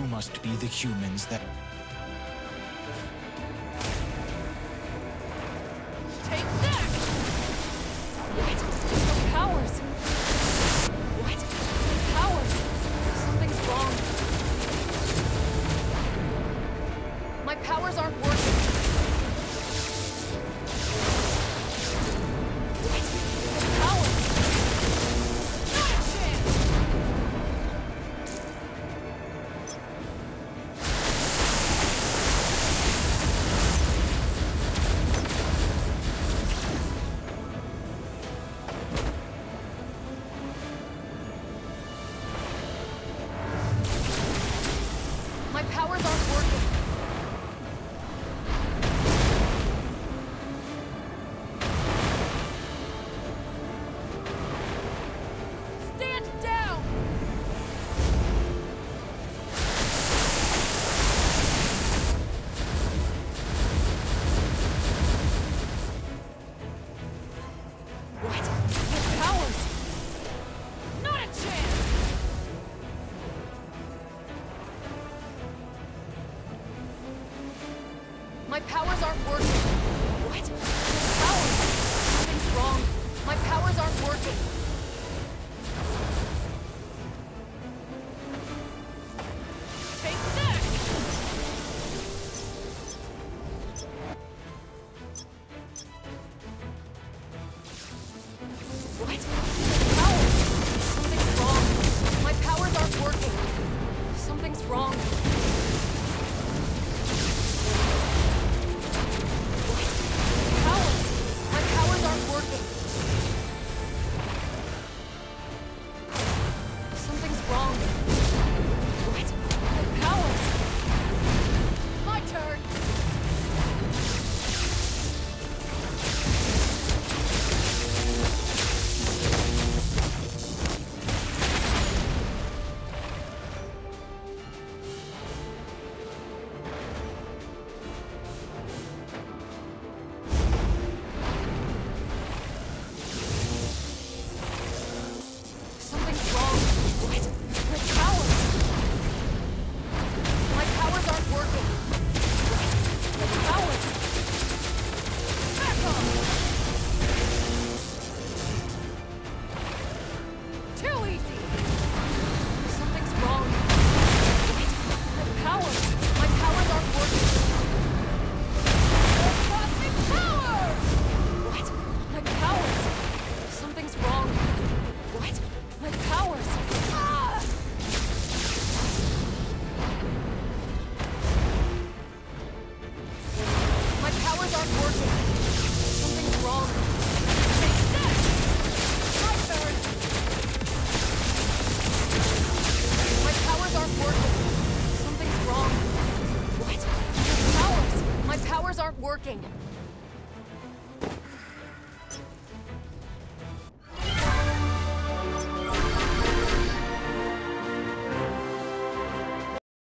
must be the humans that... Take that! What? No powers! What? No powers! Something's wrong. My powers aren't working. What? No powers! Not a chance! My powers aren't working. Stand down! What? My powers! Not a chance! My powers aren't working. What? My powers! Something's wrong. My powers aren't working. Take that! What? My powers! Something's wrong. My powers aren't working. Something's wrong. Powers! My powers aren't working. Something's wrong. What? My powers! My turn! Something's wrong. What? My powers! My powers aren't working. What? My powers! Back off! Too easy! Something's wrong. What? My powers! My powers aren't working. Cosmic power! What? My powers! Something's wrong. What? My powers! Ah! My powers aren't working. Something's wrong. Take that! My turn! My powers aren't working. Something's wrong. What? My powers! My powers aren't working.